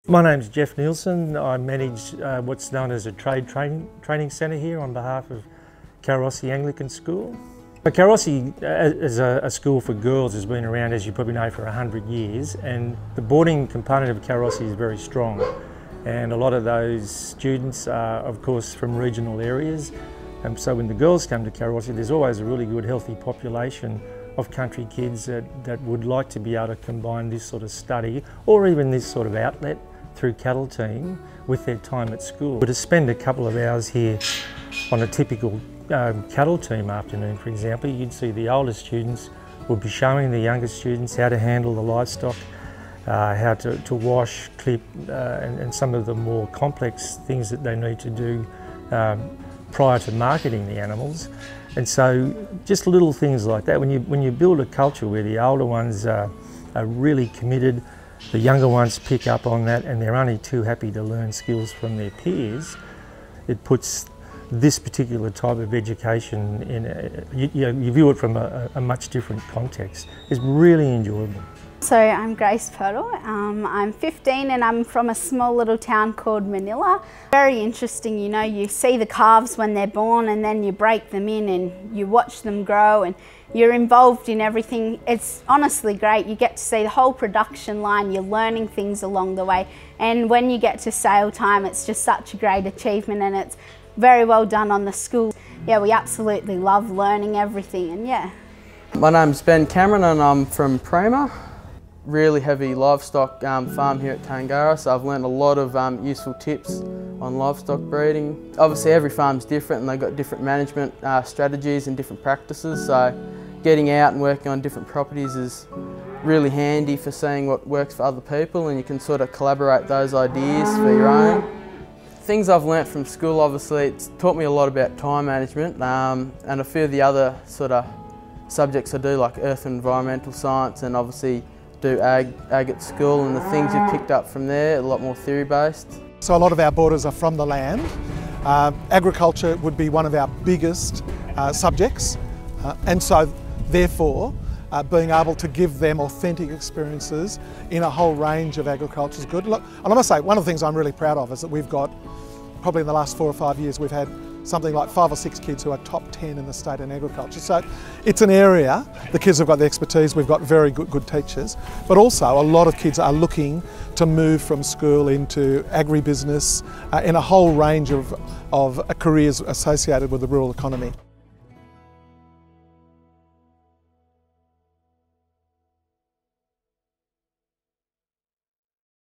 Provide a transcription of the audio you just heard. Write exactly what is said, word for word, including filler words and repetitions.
My name's Jeff Nielsen. I manage uh, what's known as a trade training, training centre here on behalf of Calrossy Anglican School. Calrossy as a, a school for girls has been around, as you probably know, for a hundred years, and the boarding component of Calrossy is very strong. And a lot of those students are, of course, from regional areas. And so when the girls come to Calrossy, there's always a really good, healthy population of country kids that, that would like to be able to combine this sort of study or even this sort of outlet through cattle team with their time at school. But to spend a couple of hours here on a typical um, cattle team afternoon, for example, you'd see the older students would be showing the younger students how to handle the livestock, uh, how to, to wash, clip, uh, and, and some of the more complex things that they need to do um, prior to marketing the animals. And so just little things like that, when you, when you build a culture where the older ones are, are really committed, the younger ones pick up on that and they're only too happy to learn skills from their peers, it puts this particular type of education in, a, you, you, know, you view it from a, a much different context. It's really enjoyable. So I'm Grace Purtle, um, I'm fifteen and I'm from a small little town called Manila. Very interesting, you know, you see the calves when they're born and then you break them in and you watch them grow and you're involved in everything. It's honestly great. You get to see the whole production line, you're learning things along the way, and when you get to sale time it's just such a great achievement and it's very well done on the school. Yeah, we absolutely love learning everything, and yeah. My name's Ben Cameron and I'm from Prima. Really heavy livestock um, farm here at Tangara, so I've learned a lot of um, useful tips on livestock breeding. Obviously every farm's different and they've got different management uh, strategies and different practices, so getting out and working on different properties is really handy for seeing what works for other people, and you can sort of collaborate those ideas for your own. Things I've learnt from school, obviously, it's taught me a lot about time management um, and a few of the other sort of subjects I do, like earth and environmental science, and obviously do ag, ag at school, and the things you've picked up from there, a lot more theory based. So a lot of our boarders are from the land. Uh, agriculture would be one of our biggest uh, subjects, uh, and so therefore uh, being able to give them authentic experiences in a whole range of agriculture is good. Look, and I must say, one of the things I'm really proud of is that we've got, probably in the last four or five years, we've had something like five or six kids who are top ten in the state in agriculture. So it's an area, the kids have got the expertise, we've got very good, good teachers, but also a lot of kids are looking to move from school into agribusiness uh, in a whole range of, of careers associated with the rural economy.